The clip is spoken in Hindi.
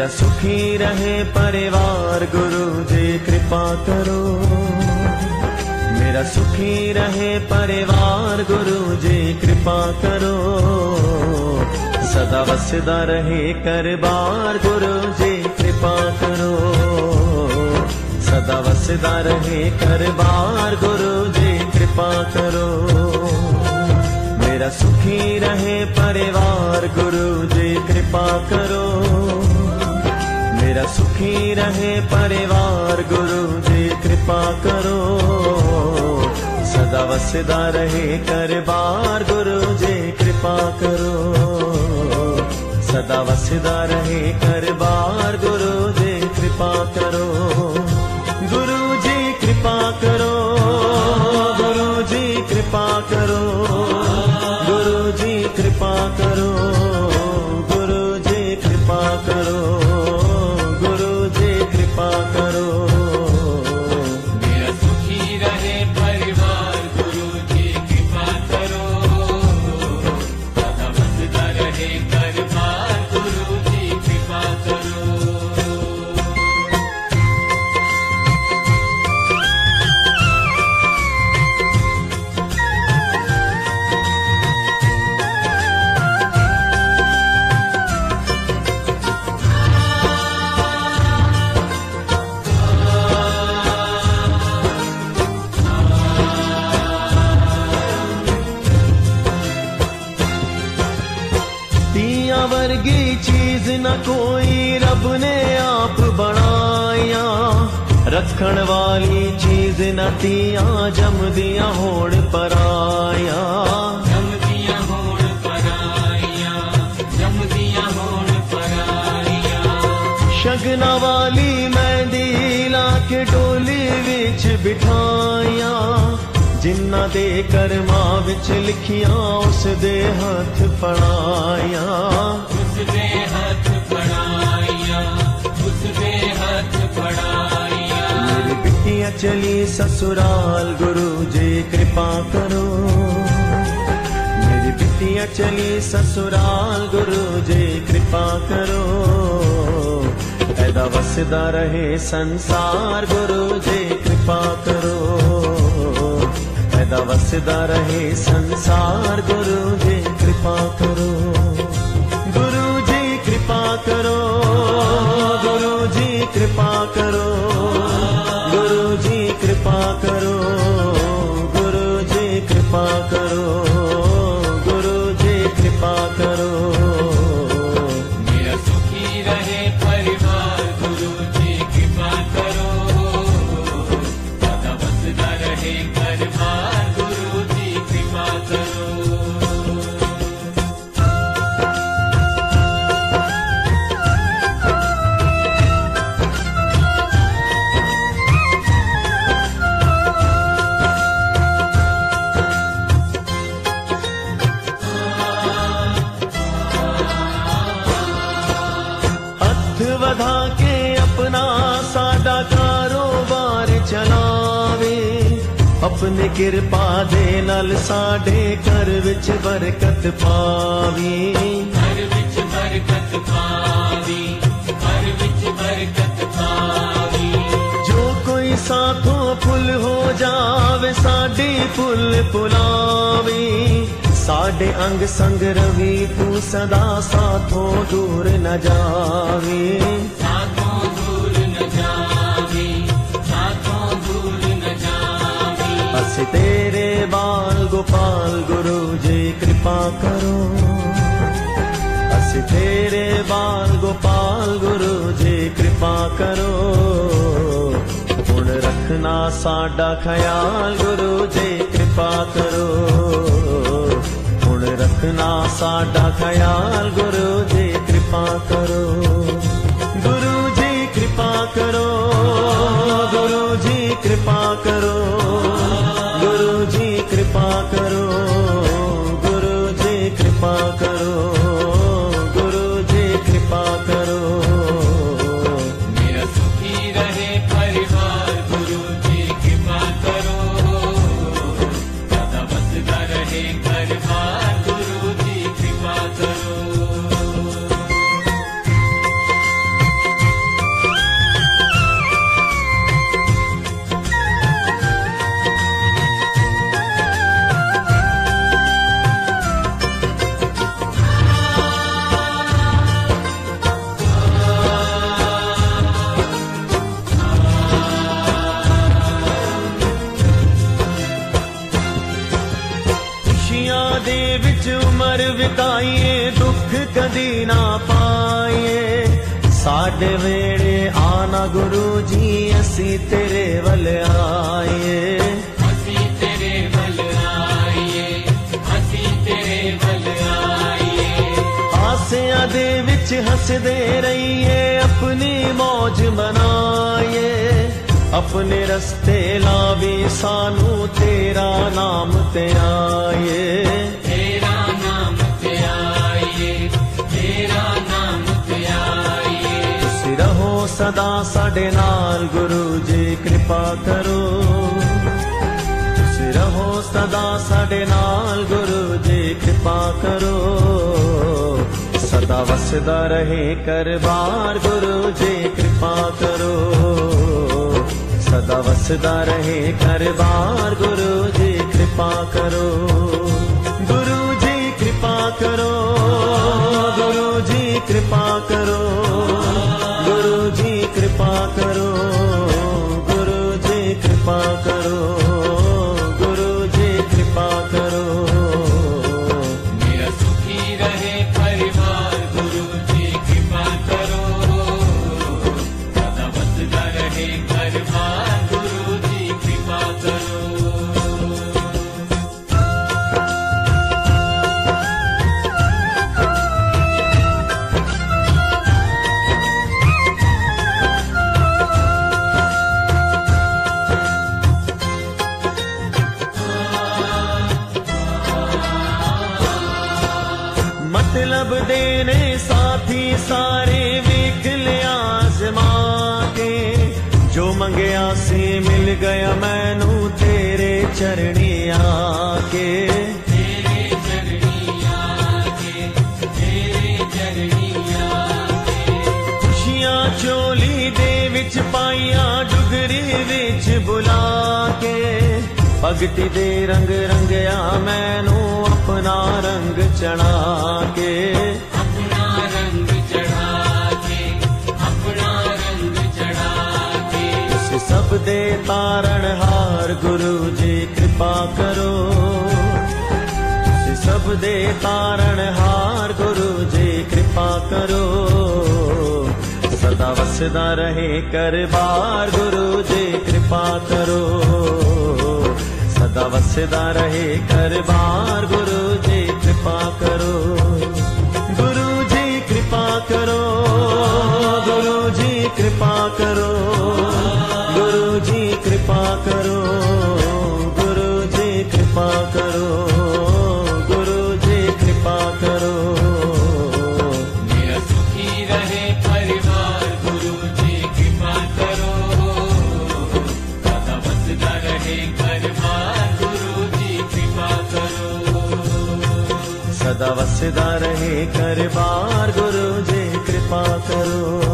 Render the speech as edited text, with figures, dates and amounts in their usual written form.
मेरा सुखी रहे परिवार गुरु जी कृपा करो। मेरा सुखी रहे परिवार गुरु जी कृपा करो। सदा वसदा रहे करबार गुरु जी कृपा करो। सदा वसदा रहे करबार गुरु जी कृपा करो। मेरा सुखी रहे परिवार गुरु जी कृपा करो। मेरा सुखी रहे परिवार गुरु जी कृपा करो। सदा वसदा रहे करबार गुरु जी कृपा करो। सदा वसदा रहे करबार गुरु जी कृपा करो। गुरु जी कृपा करो। गुरु जी कृपा करो। गुरु जी कृपा करो। गुरु जी कृपा करो। गुरु जी कृपा करो। मेरा सुखी रहे परिवार गुरु जी कृपा करो। सदा वसदा रहे करबार गुरु जी कृपा करो। वर्गी चीज न कोई रब ने आप बनाया। रखण वाली चीज न तिया जमदिया होड़ पराया। जमदिया होड़ पराया। जमदिया होड़ पराया। शगना वाली मेहंदी ला के डोली विच बिठाया। जिन्ना दे कर्मा विच लिखिया उस दे हाथ पढ़ाया। उस दे हाथ पढ़ाया। उस दे हाथ पढ़ाया। मेरी बिटिया चली ससुराल गुरु जी कृपा करो। मेरी बिटिया चली ससुराल गुरु जी कृपा करो। ऐदा वसदा रहे संसार गुरु जी कृपा करो। ऐदा वसदा रहे संसार गुरु जी कृपा करो। गुरु जी कृपा करो। गुरु जी कृपा करो। गुरु जी कृपा करो। गुरु जी कृपा करो। गुरु जी कृपा करो। मेरा सुखी रहे परिवार गुरु जी कृपा करो। सदा वसदा रहे करबार गुरु जी कृपा करो। वधा के अपना साडा कारोबार चलावे। अपनी कृपा दे नल साडे घर विच बरकत पावी। घर विच बरकत पावी। घर विच बरकत पावी। जो कोई साथों फुल हो जावे साडी फुल पुलावी। साडे अंग संग रवि तू सदा साथों दूर न जावी। साथों दूर न जावी। साथों दूर न जावी। अस तेरे बाल गोपाल गुरु जी कृपा करो। अस तेरे बाल गोपाल गुरु जी कृपा करो। हुण रखना साडा ख्याल गुरु जी कृपा करो। रखना साडा ख्याल गुरु जी कृपा करो। गुरु जी कृपा करो। गुरु जी कृपा करो। गुरु जी कृपा करो। गुरु जी कृपा करो। गुरु जी कृपा करो। मेरा सुखी रहे परिवार गुरु जी कृपा करो। सदा वसदा रहे करबार गुरु जी कृपा करो। विच उमर बिताइए दुख कदी ना पाइए साडे वेड़े आना गुरु जी असी तेरे वल आइए असी तेरे वल आइए असी तेरे वल आइए आसियां दे विच हसदे रहिए अपनी मौज मनाइए अपने रस्ते लावी सानू तेरा नाम ते आइए तेरा नाम ते आइए तेरा नाम ते आइए तुसी रहो सदा साडे नाल गुरु जी कृपा करो तुसी रहो सदा साडे नाल गुरु जी कृपा करो सदा वसदा रहे करबार गुरु जी कृपा करो सदा वसदा रहे करबार गुरु जी कृपा करो गुरु जी कृपा करो गुरु जी कृपा करो गुरु जी कृपा करो गुरु जी कृपा करो गुरु जी कृपा करो मेरा सुखी रहे परिवार गुरु जी कृपा करो सदा वसदा रहे परिवार गुरु जी कृपा करो मतलब देने साथी सारे वेख लिया आजमा के जो मंगया से मिल गया मैनू तेरे चरणी आके तेरे चरणी आके तेरे चरणी आके खुशियां चोली दे विच पाइया डुगरी विच बुला के भगती दे रंग रंगया मैनू अपना रंग चढ़ा के अपना रंग चढ़ा के अपना रंग चढ़ा के तुसी सब दे तारण हार गुरु जी कृपा करो तुसी सब दे तारण हार गुरु जी कृपा करो सदा वसदा रहे करबार गुरु जी कृपा करो सदा वसदा रहे करबार गुरु जी कृपा करो गुरु जी कृपा करो गुरु जी कृपा करो गुरु जी कृपा करो गुरु जी कृपा करो गुरु जी कृपा करो मेरा सुखी रहे परिवार गुरु जी कृपा करो सदा वसदा रहे परिवार गुरु जी कृपा करो सदा वसदा रहे करबार गुरु जी कृपा करो